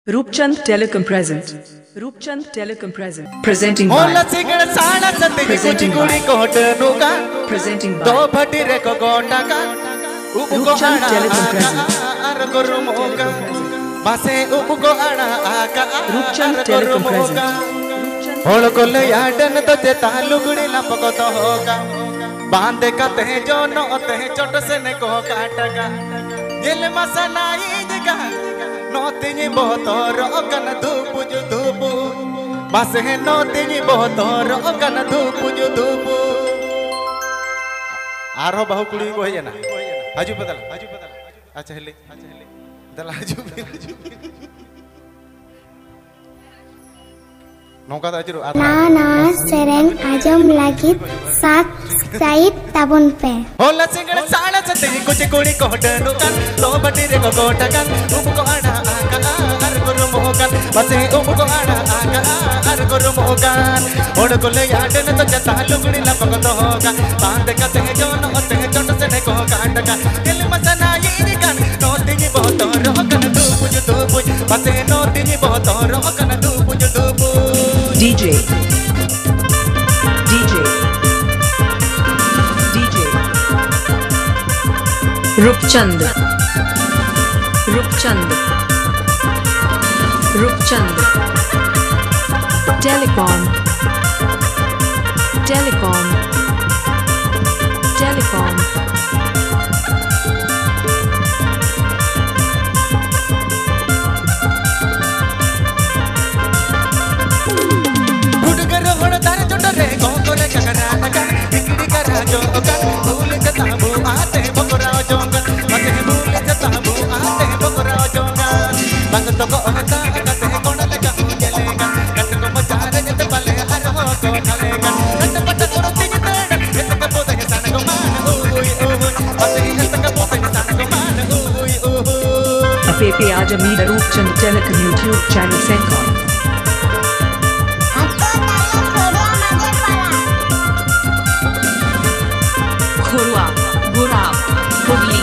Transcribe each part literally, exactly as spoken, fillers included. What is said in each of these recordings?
Roopchand Telecom present. Roopchand Telecom present. Presenting by. Presenting by. Presenting by. Roopchand Telecom present. Roopchand Telecom present. होल कोले याडन तो ते तालु गुड़ी लपको तो होगा बांधे का ते जो नो ते चोट से ने को काटगा दिल मसनाई जगा नो तिनी बहुत रोकन धूप जो धूप बस है नो तिनी बहुत रोकन धूप जो धूप आरो बहु कुड़ी को है ना आजू बदल आजू बदल अच्छा हेले अच्छा हेले दल आजू नाना सेरेन आजम लागित सब्सक्राइब ताबन पे होला सिंगड़ साड़ा सते कुछ कुड़ी कोडनु का लो बटी रे को कोटकन उप को आड़ा आका हर गुरु मोहकन बसे उप को आड़ा आका हर गुरु मोहकन ओड को ले याडन तो जता लुगड़ी लपक तो होगा बांध का ते जोन ओते चोट से ने को काटका दिल मसना ये गन नो तिनी बहुत रोकन धूप जो धूप बसे नो तिनी बहुत रोकन धूप जो धूप D J D J D J Roopchand Roopchand Roopchand Telecom Telecom Telecom तो को होता कते कोण लगा चलेगा कट को मचारे जत पले हर हो को चलेगा कट पट करते जत जत का पोते सन को मान ओय ओय पते जत का पोते सन को मान ओय ओय Apepe Aja Media Roopchand Telecom YouTube channel Sencon Khorwa Gurab Hugli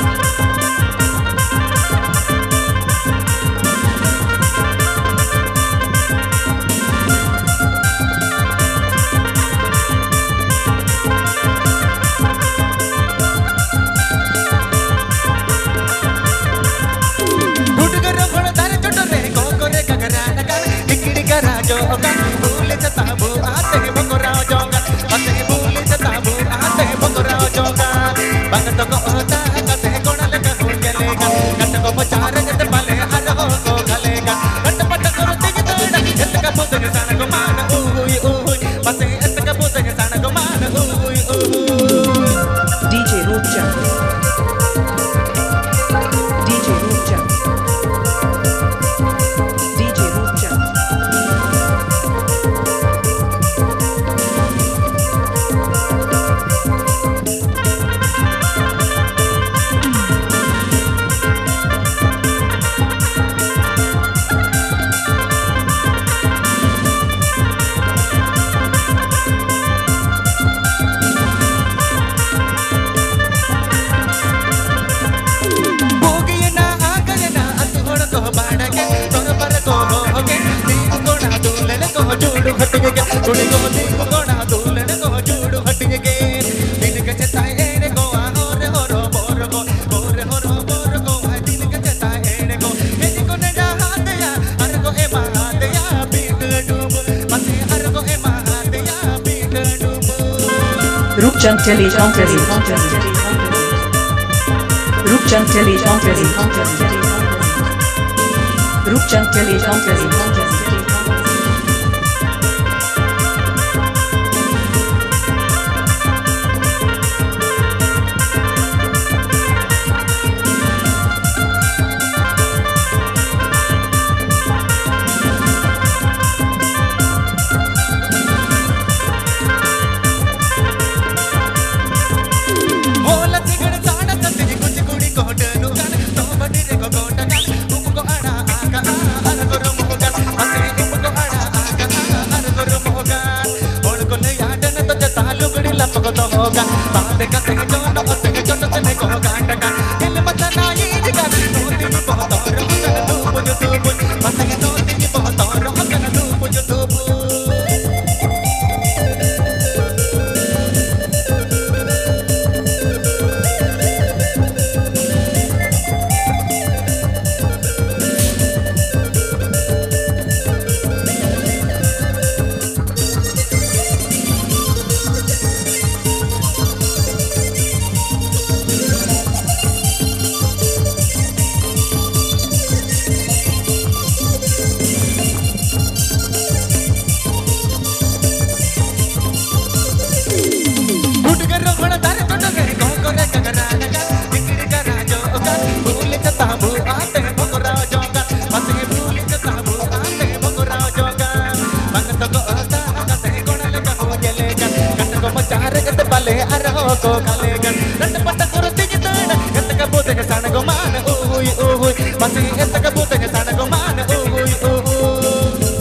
Roopchand Telecom Roopchand Telecom Roopchand Telecom को esta kabuta nya sana ko mana uhuy uhuy.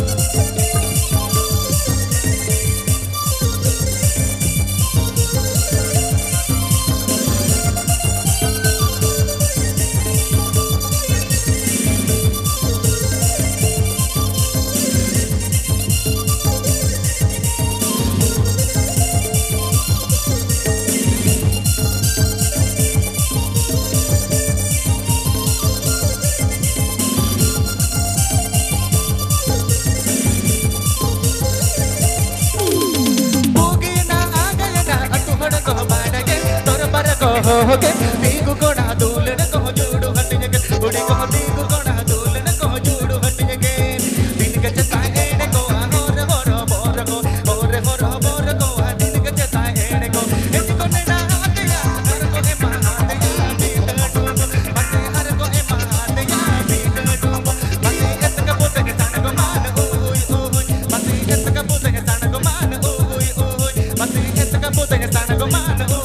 होके दीगु कोना दूलन को जोड़ो हटिए के उड़ी को दीगु कोना दूलन को जोड़ो हटिए के दिन के चताए ने को होर होर बोर को होर होर बोर को दिन के चताए ने को एति को ने ना आतिया हर को ए महातिया बीट डूब बसे हर को ए महातिया बीट डूब बसे एत का पोते के सान को मान ओय ओय बसे एत का पोते के सान को मान ओय ओय बसे एत का पोते के सान को मान ओय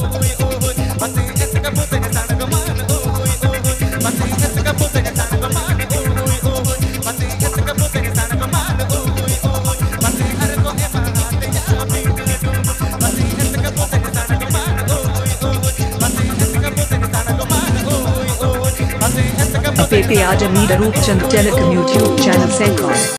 P P Ajamida Roopchand Telecom YouTube channel Sencom.